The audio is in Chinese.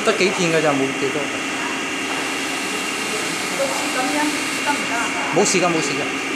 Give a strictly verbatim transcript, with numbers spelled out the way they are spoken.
得幾片㗎咋，冇幾多。 好似咁樣得唔得啊？ 冇事㗎，冇事㗎。